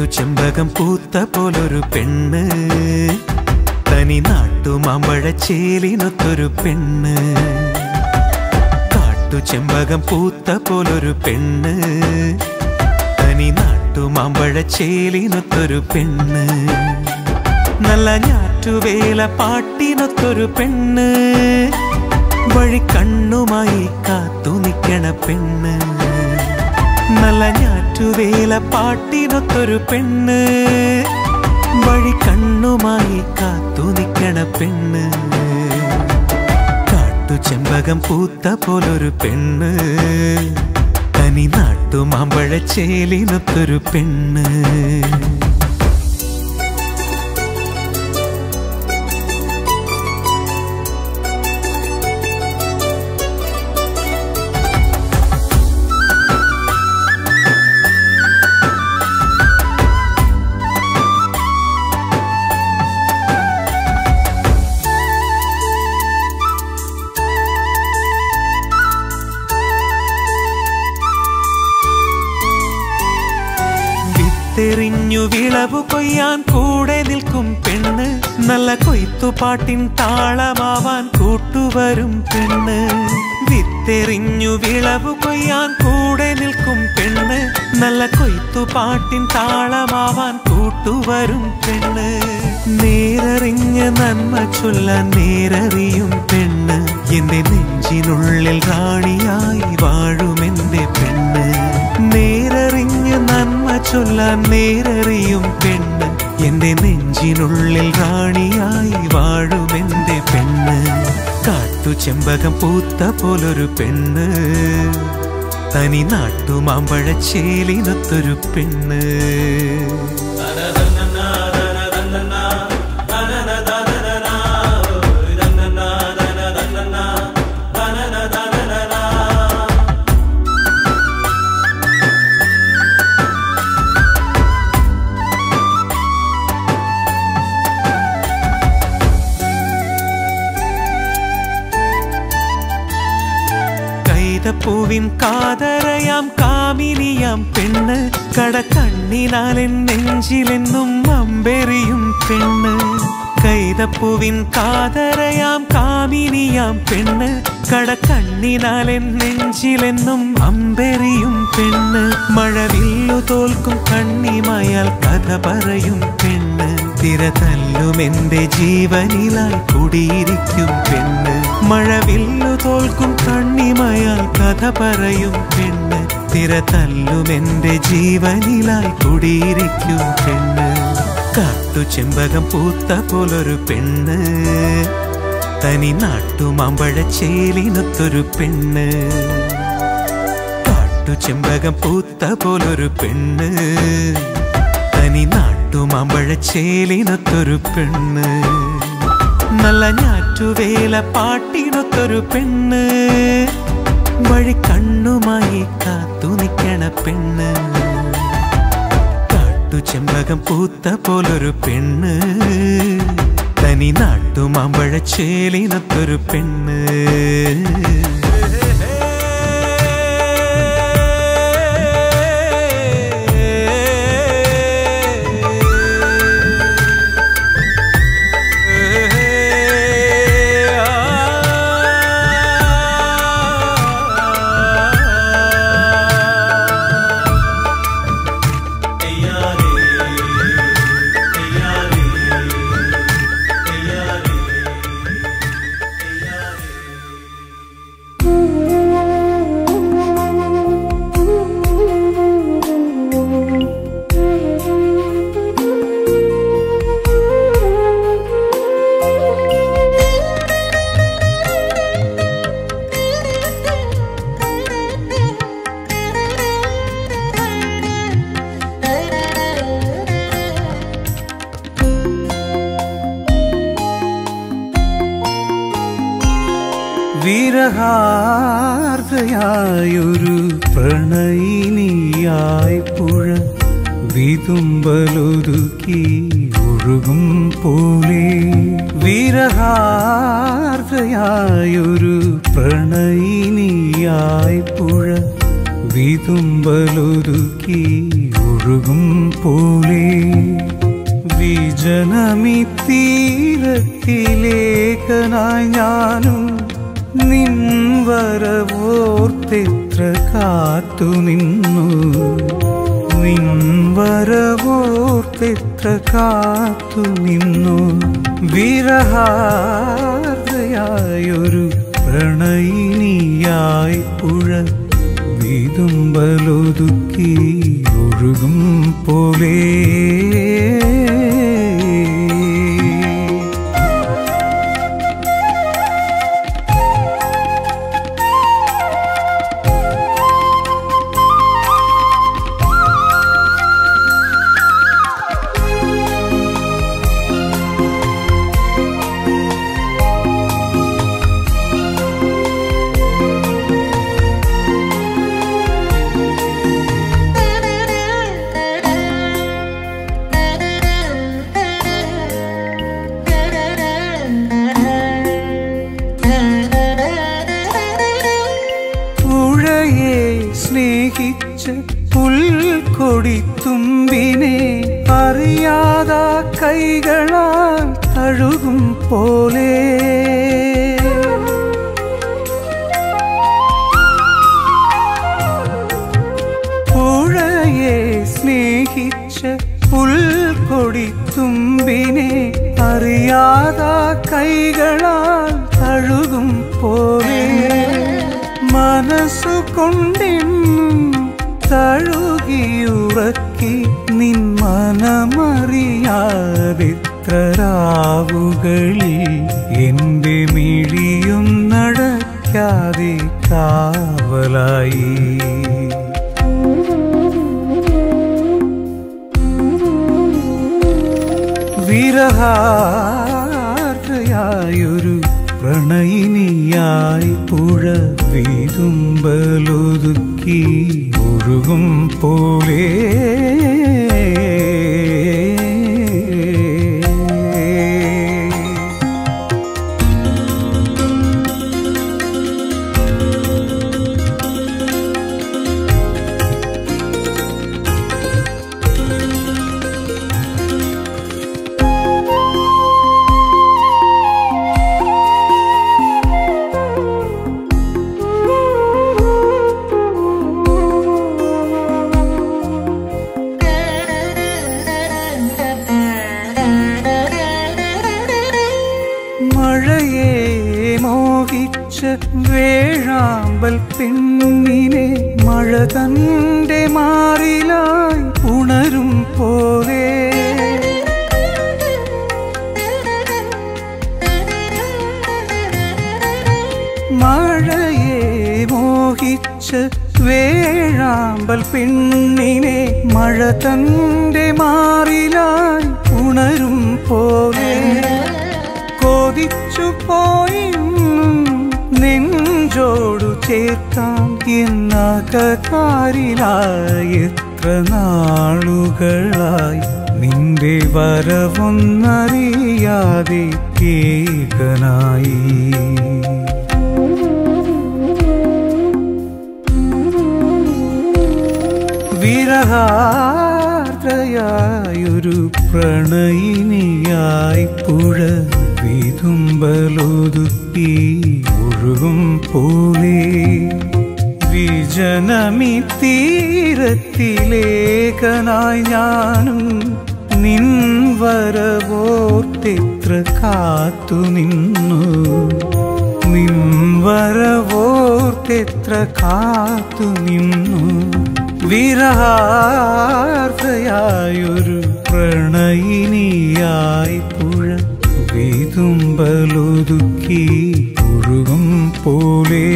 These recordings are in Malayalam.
ചെമ്പകം പൂത്ത പോലൊരു പെണ്ണ്, തനി നാട്ടുമാമ്പഴച്ചേലിനൊത്തൊരു പെണ്ണ്. ചെമ്പകം പൂത്ത പോലൊരു പെണ്ണ്, തനി നാട്ടുമാമ്പഴച്ചേലിനൊത്തൊരു പെണ്ണ്. നല്ല ഞാറ്റുവേല പാട്ടിനൊത്തൊരു പെണ്ണ്, വഴിക്കണ്ണുമായി കാത്തു നിൽക്കണ പെണ്ണ്. നല്ല ഞാറ്റുവേല പാട്ടിനൊത്തൊരു പെണ്ണ്, വഴിക്കണ്ണുമായി കാത്തു നിൽക്കണ പെണ്ണ്. ചെമ്പകം പൂത്ത പോലൊരു പെണ്ണ്, തനി നാട്ടുമാമ്പഴച്ചേലിനൊത്തൊരു പെണ്ണ്. തെറിഞ്ഞു വിളവു കൊയ്യാൻ കൂടെ നിൽക്കും പെണ്ണ്, നല്ല കൊയ്ത്തുപാട്ടിൻ താളമാവാൻ കൂട്ടുവരും പെണ്ണ്. വിത്തെറിഞ്ഞു വിളവു കൊയ്യാൻ കൂടെ നിൽക്കും പെണ്ണ്, നല്ല കൊയ്ത്തുപാട്ടിൻ താളമാവാൻ കൂട്ടുവരും പെണ്ണ്. നേരറിഞ്ഞ് നന്മ ചൊല്ലാൻ നേരറിയും പെണ്ണ്, എന്റെ നെഞ്ചിനുള്ളിൽ റാണിയായി വാഴുമെന്റെ പെണ്ണ്. നേരറിഞ്ഞ് നന്മ ചൊല്ലാൻ നേരറിയും പെണ്ണ്, എന്റെ നെഞ്ചിനുള്ളിൽ റാണിയായി വാഴുമെന്റെ പെണ്ണ്. ചെമ്പകം പൂത്ത പോലൊരു പെണ്ണ്, തനി നാട്ടുമാമ്പഴച്ചേലിനൊത്തൊരു പെണ്ണ്. പൂവിൻ കാതരയാം കാമിനിയാം പെണ്ണ്, കടക്കണ്ണിനാലെൻ നെഞ്ചിലെന്നും അമ്പെറിയും പെണ്ണ്. കൈതപ്പൂവിൻ കാതരയാം കാമിനിയാം പെണ്ണ്, കടക്കണ്ണിനാലെൻ നെഞ്ചിലെന്നും അമ്പെറിയും പെണ്ണ്. മഴവില്ലു തോൽക്കും കണ്ണിമയാൽ കഥ പറയും പെണ്ണ്, തിരതല്ലുമെന്റെ ജീവനിലായി കുടിയിരിക്കും പെണ്ണ്. മഴവില്ലു തോൽക്കും കണ്ണിമയാൽ കഥ പറയും പെണ്ണ്, തിരതല്ലുമെന്റെ ജീവനിലായി കുടിയിരിക്കും പെണ്ണ്. ചെമ്പകം പൂത്ത പോലൊരു പെണ്ണ്, തനി നാട്ടുമാമ്പഴച്ചേലിനൊത്തൊരു പെണ്ണ്. ചെമ്പകം പൂത്ത പോലൊരു പെണ്ണ്, തനി നാട്ടുമാമ്പഴച്ചേലിനൊത്തൊരു പെണ്ണ്. നല്ല ഞാറ്റുവേല പാട്ടിനൊത്തൊരു പെണ്ണ്, വഴിക്കണ്ണുമായി കാത്തു നിൽക്കണ പെണ്ണ്. ചെമ്പകം പൂത്ത പോലൊരു പെണ്ണ്, തനി നാട്ടുമാമ്പഴച്ചേലിനൊത്തൊരു പെണ്ണ്. വിരഹാർദ്രയായൊരു പ്രണയിനിയായി പുഴ വിതുമ്പലൊരുക്കി ഒഴുകും പോലെ. വിരഹാർദ്രയായൊരു പ്രണയിനിയായി പുഴ വിതുമ്പലൊരുക്കി ഒഴുകും പോലെ വിജനമി തീരത്തിലേക്കനായി ഞാനും നിൻ വരവോർത്തെത്ര കാത്തുനിന്നു നിൻ വരവോർത്തെത്ര കാത്തുനിന്നു വിരഹാർദ്രയായൊരു പ്രണയിനിയായി പുഴ വിതുമ്പലൊതുക്കി ഒഴുകും പോലെ സ്നേഹിച്ച പുൽക്കൊടിത്തുമ്പിനെ അറിയാതാ കൈകളാൽ തഴുകും പോലെ പുഴയെ സ്നേഹിച്ച പുൽക്കൊടിത്തുമ്പിനെ അറിയാതാ കൈകളാൽ തഴുകും പോലെ മനസ്സുകൊണ്ടെന്നും തഴുകിയുറക്കി നിൻ മനമറിയാതെത്ര രാവുകളിൽ എൻ്റെ മിഴിയൊന്നടയ്ക്കാതെ കാവലായി വിരഹാർദ്രയായൊരു പ്രണയിനിയായി പുഴ വിതുമ്പലൊതുക്കി ഒഴുകും പോലെ മഴയെ മോഹിച്ച വേഴാമ്പൽ പെണ്ണിനെ മഴ തന്റെ മാറിലായി ഉണരും പോലെ മഴയെ മോഹിച്ച വേഴാമ്പൽ പെണ്ണിനെ മഴ തന്റെ മാറിലായി ഉണരും പോലെ കൊതിച്ചു പോയും നെഞ്ചോടു ചേർക്കാം എന്നകകാരിലായി എത്ര നാളുകളായി നിന്റെ വരവൊന്നറിയാതെ ഏകനായി വിരഹാർദ്രയായൊരു പ്രണയിനിയായി പുഴ വിതുമ്പലൊതുക്കി ഒഴുകും പോലെ വിജനമി തീരത്തിലേക്കനായി ഞാനും നിൻ വരവോർത്തെത്ര കാത്തുനിന്നു നിൻ വരവോർത്തെത്ര കാത്തുനിന്നു വിരഹാർദ്രയായൊരു പ്രണയിനിയായി പുഴ വിതുമ്പലൊതുക്കി ഒഴുകും പോലെ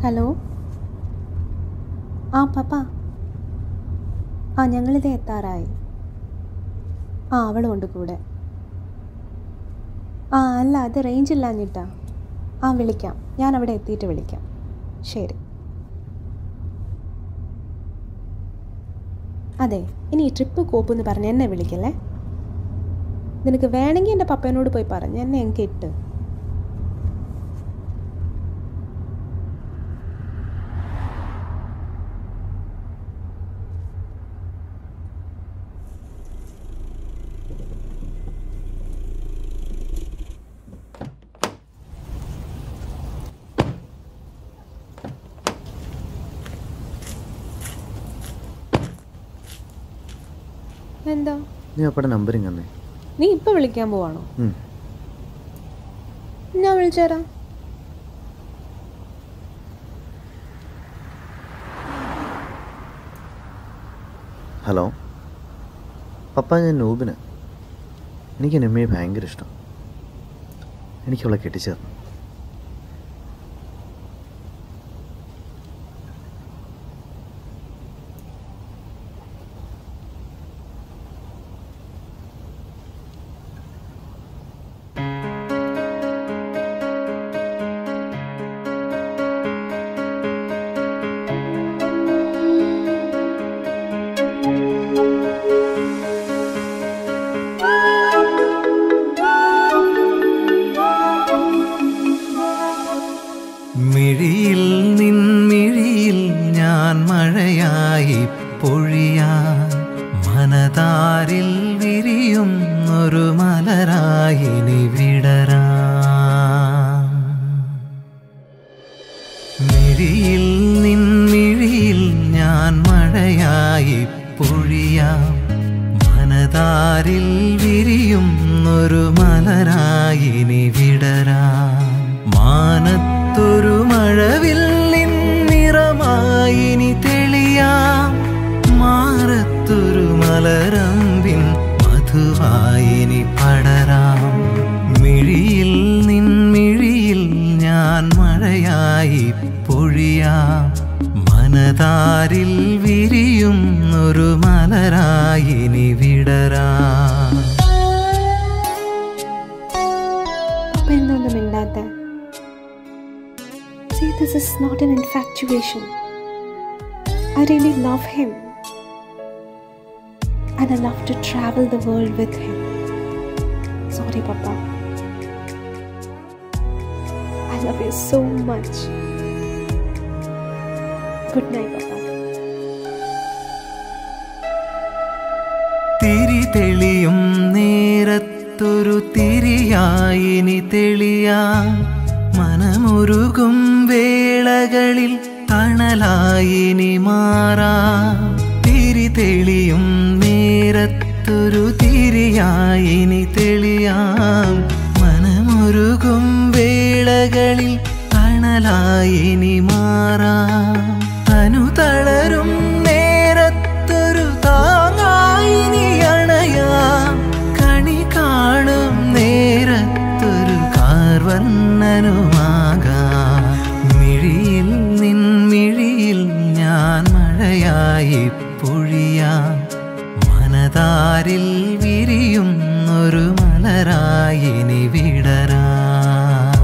ഹലോ. ആ പപ്പ, ഞങ്ങളിത് എത്താറായി. അവളും ഉണ്ട് കൂടെ. അല്ല, അത് റേഞ്ച് ഇല്ലാഞ്ഞിട്ടാ. വിളിക്കാം, ഞാൻ അവിടെ എത്തിയിട്ട് വിളിക്കാം. ശരി. അതെ, ഇനി ഈ ട്രിപ്പ് കോപ്പെന്ന് പറഞ്ഞ് എന്നെ വിളിക്കല്ലേ. നിനക്ക് വേണമെങ്കിൽ എൻ്റെ പപ്പേനോട് പോയി പറഞ്ഞ് എന്നെ എനിക്ക് ഇട്ട്. എന്താ? നീ അപ്പടെ നമ്പർ ഇങ്ങനെ. നീ ഇപ്പൊ വിളിക്കാൻ പോവാണോ? ഞാൻ വിളിച്ചേരാ. ഹലോ പപ്പ, ഞാൻ നൂബിന്. എനിക്ക് നിമ്മയെ ഭയങ്കര ഇഷ്ടം. എനിക്കവളെ കെട്ടിച്ചേർന്നു. മിഴിയിൽ നിൻമിഴിയിൽ ഞാൻ മഴയായി പൊഴിയാൻ, മനതാരിൽ വിരിയുന്നൊരു മലരായി നീ വിടരാൻ. മിഴിയിൽ നിൻമിഴിയിൽ ഞാൻ മഴയായി പൊഴിയാൻ, മനതാരിൽ വിരിയുന്നൊരു മലരായി നീ വിടരാൻ. മാനത്തൊരു മഴവില്ലിൻ നിറമായി നീ തെളിയാം, മാറത്തൊരു മലരമ്പിൻ മധുവായി നീ പടരാം. മിഴിയിൽ നിൻമിഴിയിൽ ഞാൻ മഴയായി പൊഴിയാം, മനതാരിൽ വിരിയുന്നൊരു മലരായി നീ വിടരാം. എന്തൊന്നും മിണ്ടാത്ത? See, this is not an infatuation. I really love him. And I love to travel the world with him. Sorry, Papa. I love you so much. Good night, Papa. തിരി തെളിയും നേരത്തൊരു തിരിയായി നീ തെളിയാൻ, മനമുരുകും വേളകളിൽ തണലായി നീ മാറാം. തിരി തെളിയും നേരത്തൊരു തിരിയായി നീ തെളിയാം, മനമുരുകും വേളകളിൽ തണലായി നീ മാറാം. തനു തളരും നേരത്തൊരു താങ്ങായി നീ അണയാം, കണി കാണും നേരത്തൊരു കാർവർണ്ണനുമാകാം. മിഴിയിൽ നിൻമിഴിയിൽ ഞാൻ മഴയായി പൊഴിയാം, മനതാരിൽ വിരിയുന്നൊരു മലരായി നീ വിടരാം.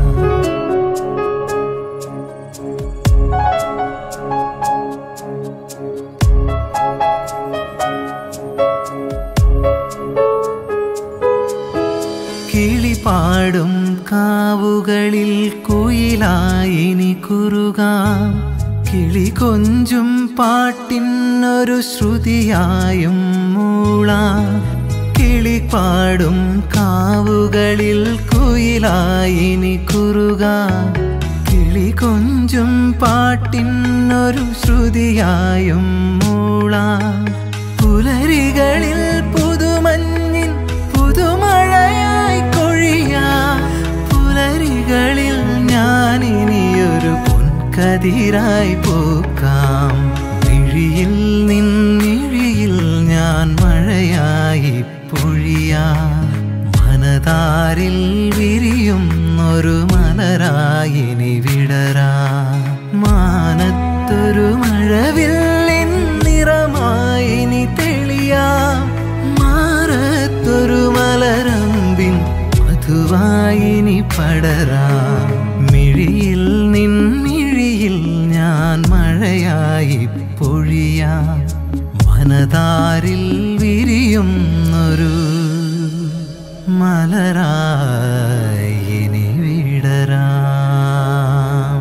കിളിപാടും കാവുകളിൽ കുയിലായി നീ കുറുകാം, കിളി കൊഞ്ചും പാട്ടിനൊരു ശ്രുതിയായും മൂളാം. കിളിപാടും കാവുകളിൽ കുയിലായി നീ കുറുകാം, കിളി കൊഞ്ചും പാട്ടിനൊരു ശ്രുതിയായും മൂളാം. പുലരികളിൽ പുതുമഞ്ഞിൻ പുതുമഴയായി കൊഴിയാം, പുലരികളിൽ ഞാനിനിയൊരു പൊൻകതിരായി പൂക്കാം. മിഴിയിൽ നിൻമിഴിയിൽ ഞാൻ മഴയായി പൊഴിയാം, മനതാരിൽ വിരിയുന്നൊരു മലരായി നീ വിടരാം. മാനത്തൊരു മഴവില്ലിൻ നിറമായി നീ തെളിയാം. മാറത്തൊരു മലരമ്പിൻ മധുവായി നീ പടരാം. മിഴിയിൽ നിൻ മിഴിയിൽ ഞാൻ മഴയായി പൊഴിയാം. മനതാരിൽ വിരിയുന്നൊരു മലരായി ഇനി വിടരാം.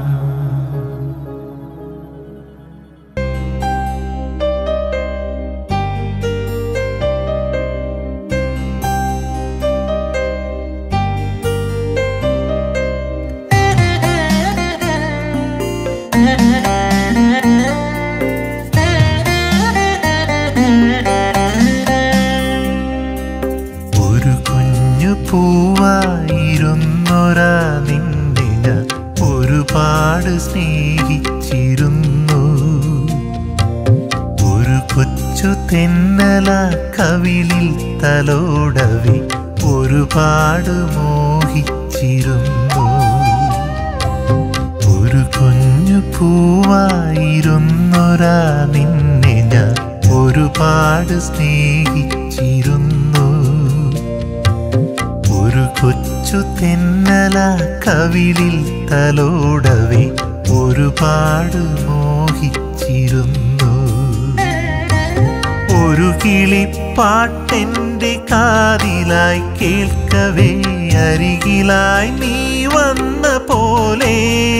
പൂവായിരുന്നൊരാ നിന്നെ ഞാൻ ഒരുപാട് സ്നേഹിച്ചിരുന്നു. ഒരു കൊച്ചു തെന്നല കവിളിൽ തലോടവേ ഒരുപാട് മോഹിച്ചിരുന്നു. ഒരു കുഞ്ഞു പൂവായിരുന്നൊരാ നിന്നെ ഞാൻ ഒരുപാട് സ്നേഹിച്ചിരുന്നു. ഒരു കൊച്ചു തെന്നല കവിളിൽ തലോടവേ ഒരുപാട് മോഹിച്ചിരുന്നു. ഒരു കിളിപ്പാട്ടെൻ്റെ കാതിലായി കേൾക്കവേ അരികിലായി നീ വന്ന പോലെ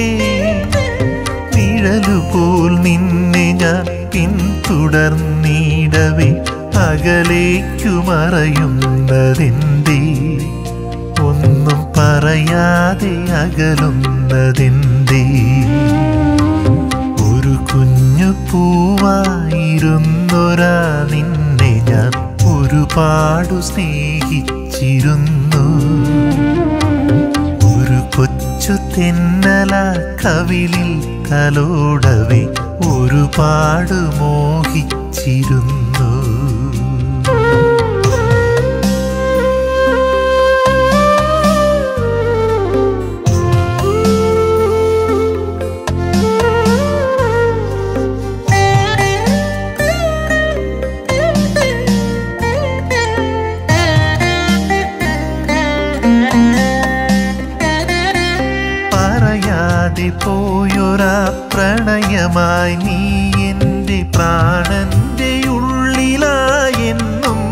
നിഴലുപോൽ നിന്നെ ഞാൻ പിന്തുടർന്നിടവേ അകലേക്കു മറയുന്നതെന്തേ? ഒന്നും പറയാതെ അകലുന്നതെന്തേ? ഒരു കുഞ്ഞു പൂവായിരുന്നൊരാ നിന്നെ ഞാൻ ഒരുപാട് സ്നേഹിച്ചിരുന്നു. ഒരു കൊച്ചു തെന്നല കവിളിൽ തലോടവേ ഒരുപാട് മോഹിച്ചിരുന്നു. പോയൊരാ പ്രണയമായി നീ എൻ്റെ പ്രാണന്റെ ഉള്ളിലായെന്നും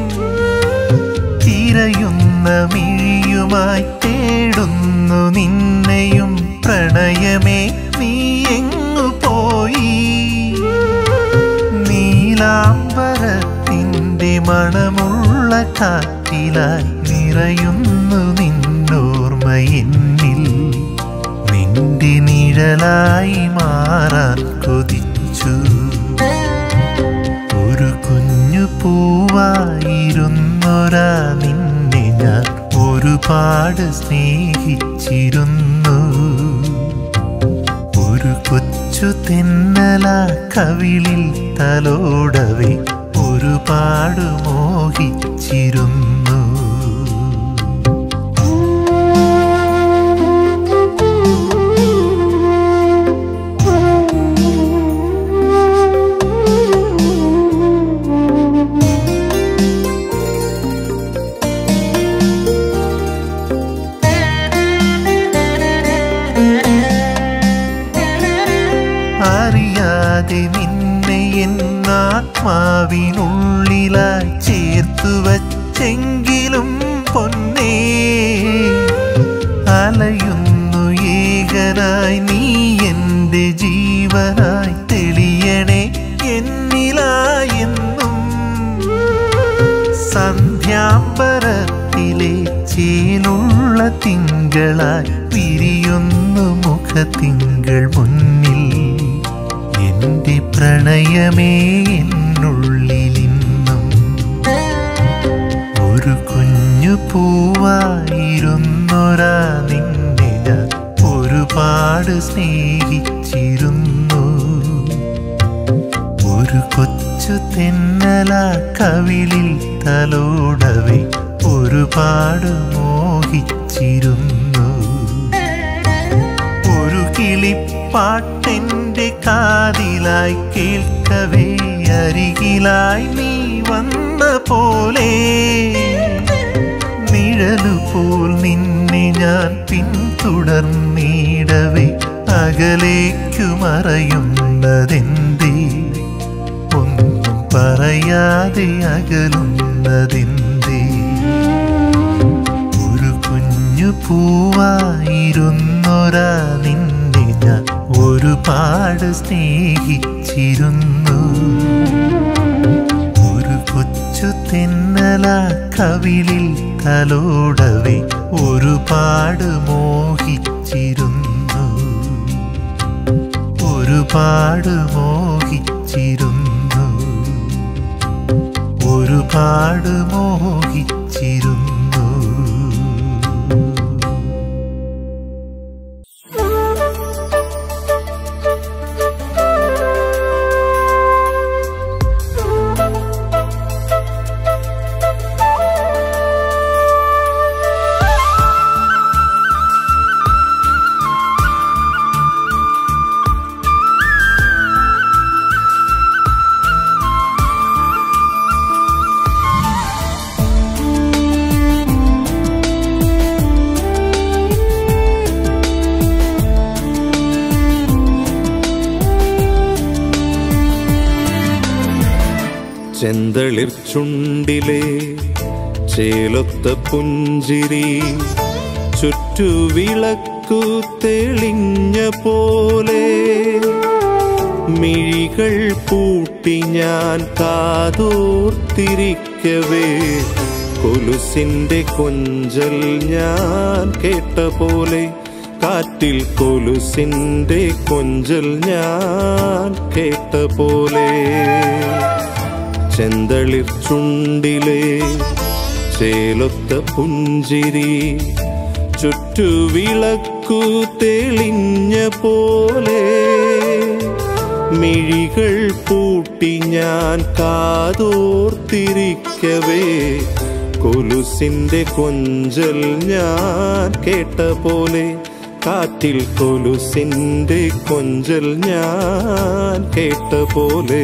തിരയുന്ന മിഴിയുമായി തേടുന്നു നിന്നെയും പ്രണയമേ നീ എങ്ങു പോയി? നീലാംബരത്തിൻ്റെ മണമുള്ള കാറ്റിലായി നിറയുന്നു നിന്നോർമ്മയെന്നിൽ. നിന്റെ നിഴലായി മാറാൻ കൊതിച്ചു. ഒരു കുഞ്ഞു പൂവായിരുന്നൊരാ നിന്നെ ഞാൻ ഒരുപാട് സ്നേഹിച്ചിരുന്നു. ഒരു കൊച്ചു തെന്നല കവിളിൽ തലോടവേ ഒരുപാട് മോഹിച്ചിരുന്നു. അറിയാതെ നിന്നെ എന്നാത്മാവിനുള്ളിലായി ചേർത്തു വച്ചെങ്കിലും പൊന്നേ അലയുന്നു ഏകനായി നീ എൻ്റെ ജീവനായി തെളിയണേ എന്നിലായെന്നും. സന്ധ്യാംബരത്തിലെ ചേലുള്ള തിങ്കളായി വിരിയുന്നു മുഖത്തിങ്കൾ മുന്നിൽ. എൻ്റെ പ്രണയമേ എന്നുള്ളിലിന്നും ഒരു കുഞ്ഞു പൂവായിരുന്നൊരാ നിന്നെ ഞാൻ ഒരുപാട് സ്നേഹിച്ചിരുന്നു. ഒരു കൊച്ചു തെന്നല കവിളിൽ തലോടവേ ഒരുപാട് മോഹിച്ചിരുന്നു. ഒരു കേളിപ്പാട്ടെൻ്റെ കാതിലായി കേൾക്കവേ അരികിലായി നീ വന്ന പോലെ നിഴലുപോൽ നിന്നെ ഞാൻ പിന്തുടർന്നിടവേ അകലേക്കു മറയുന്നതെന്തേ ഒന്നും പറയാതെ അകലുന്നതെന്തേ ഒരു കുഞ്ഞു പൂവായിരുന്നൊരാ നിന്നെ ഞാൻ ഒരുപാട് സ്നേഹിച്ചിരുന്നു ഒരു കൊച്ചു തെന്നല കവിളിൽ തലോടവേ ഒരുപാട് മോഹിച്ചിരുന്നു ഒരുപാട് മോഹിച്ചിരുന്നു ഒരുപാട് മോഹിച്ചിരുന്നു ചെന്തളിർ ചുണ്ടിലെ ചേലൊത്ത പുഞ്ചിരി ചുറ്റുവിളക്കു തെളിഞ്ഞ പോലെ മിഴികൾ പൂട്ടി ഞാൻ കാതോർത്തിരിക്കവേ കൊലുസിന്റെ കൊഞ്ചൽ ഞാൻ കേട്ട പോലെ കാറ്റിൽ കൊലുസിന്റെ കൊഞ്ചൽ ഞാൻ കേട്ട പോലെ ചെന്തളിർ ചുണ്ടിലെ ചേലൊത്ത പുഞ്ചിരി ചുറ്റുവിളക്കു തെളിഞ്ഞ പോലെ മിഴികൾ പൂട്ടി ഞാൻ കാതോർത്തിരിക്കവേ കൊലുസിന്റെ കൊഞ്ചൽ ഞാൻ കേട്ട പോലെ കാറ്റിൽ കൊലുസിന്റെ കൊഞ്ചൽ ഞാൻ കേട്ട പോലെ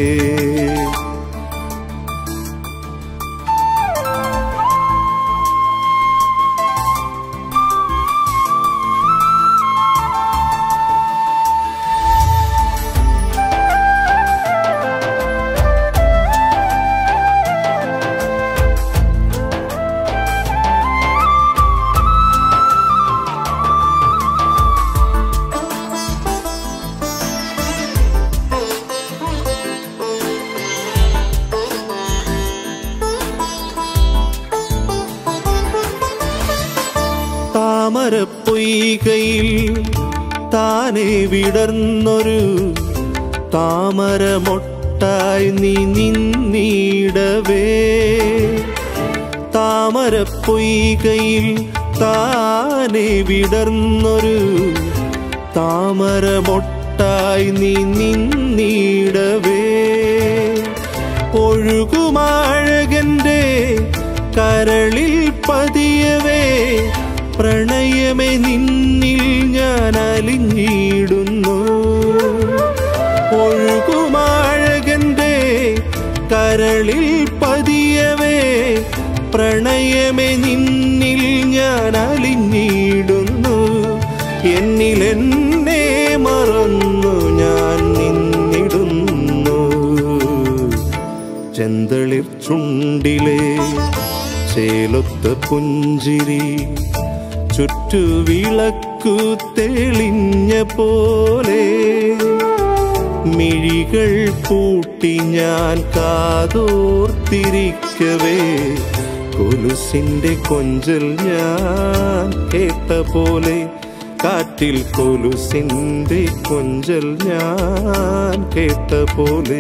താമരപ്പൊയ്കയിൽ താനെ വിടർന്നൊരു താമരമൊട്ടായി നീ നിന്നിടവേ താമരപ്പൊയ്കയിൽ താനെ വിടർന്നൊരു താമരമൊട്ടായി നീ നിന്നിടവേ ഒഴുകുമാഴകന്റെ കരളിൽ പതിയവേ പ്രണയമേ നിന്നിൽ ഞാൻ അലിഞ്ഞിടുന്നു ഒഴുകുമാഴകന്റെ കരളിൽ പതിയവേ പ്രണയമേ നിന്നിൽ ഞാൻ അലിഞ്ഞിടുന്നു എന്നിലെന്നെ മറന്നു ഞാൻ നിന്നിടുന്നു ചെന്തളിർ ചുണ്ടിലെ ചേലൊത്ത പുഞ്ചിരി ചുറ്റുവിളക്കു തെളിഞ്ഞ പോലെ മിഴികൾ പൂട്ടി ഞാൻ കാതോർത്തിരിക്കവേ കൊലുസിന്റെ കൊഞ്ചൽ ഞാൻ കേട്ട പോലെ കാറ്റിൽ കൊലുസിന്റെ കൊഞ്ചൽ ഞാൻ കേട്ട പോലെ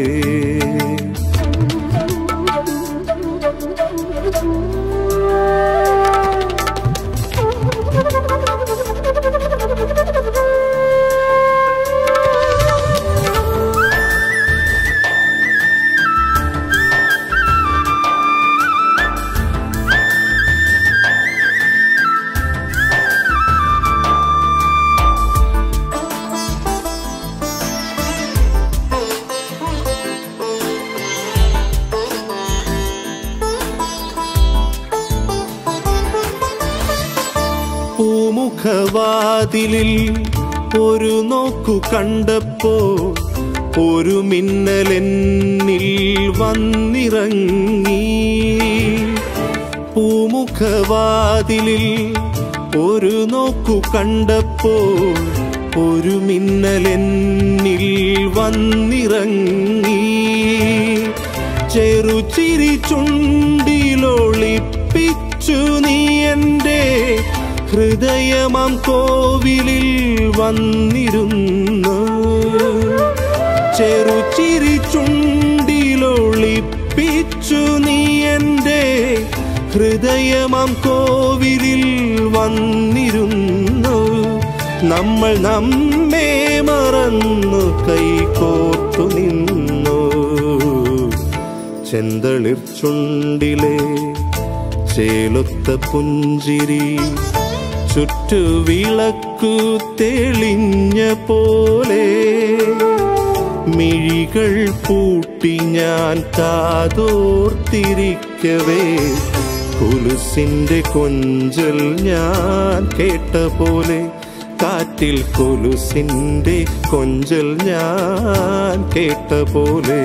പൂമുഖവാതിലിൽ ഒരു നോക്കു കണ്ടപ്പോ ഒരു മിന്നലെന്നിൽ വന്നിറങ്ങി. പൂമുഖവാതിലിൽ ഒരു നോക്കു കണ്ടപ്പോ ഒരു മിന്നലെന്നിൽ വന്നിറങ്ങി. ചെറുചിരി ചുണ്ടിലൊളിപ്പിച്ചു നീ എൻ്റെ ഹൃദയമാം കോവിലിൽ വന്നിരുന്നു. ചെറുചിരി ചുണ്ടിലൊളിപ്പിച്ചു നീ എൻ്റെ ഹൃദയമാം കോവിലിൽ വന്നിരുന്നു. നമ്മൾ നമ്മെ മറന്നു കൈകോർത്തു നിന്നു. ചെന്തളിർ ചുണ്ടിലെ ചേലൊത്ത പുഞ്ചിരി ചുറ്റുവിളക്കു തെളിഞ്ഞ പോലെ മിഴികൾ പൂട്ടി ഞാൻ കാതോർത്തിരിക്കവേ കൊലുസിന്റെ കൊഞ്ചൽ ഞാൻ കേട്ട പോലെ. കാറ്റിൽ കൊലുസിന്റെ കൊഞ്ചൽ ഞാൻ കേട്ട പോലെ.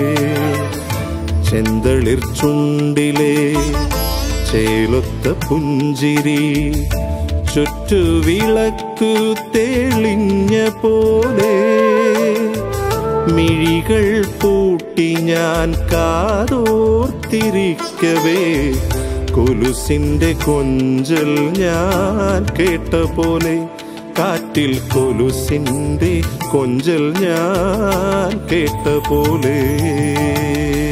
ചെന്തളിർ ചുണ്ടിലെ ചേലൊത്ത പുഞ്ചിരി ചുറ്റുവിളക്കു തെളിഞ്ഞ പോലെ മിഴികൾ പൂട്ടി ഞാൻ കാതോർത്തിരിക്കവേ കൊലുസിന്റെ കൊഞ്ചൽ ഞാൻ കേട്ട പോലെ. കാറ്റിൽ കൊലുസിന്റെ കൊഞ്ചൽ ഞാൻ കേട്ട പോലെ.